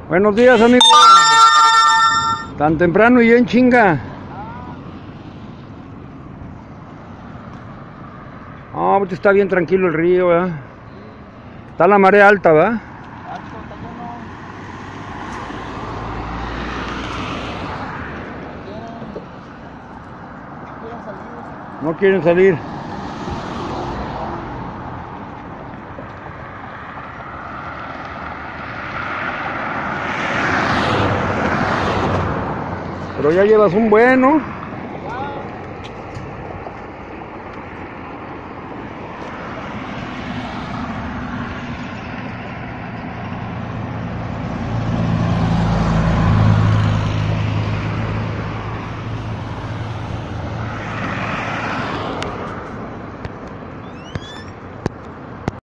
Buenos días, amigo. Tan temprano y en chinga. Ah, pues está bien tranquilo el río, ¿verdad? Está la marea alta, ¿verdad? No quieren salir. Pero ya llevas un bueno.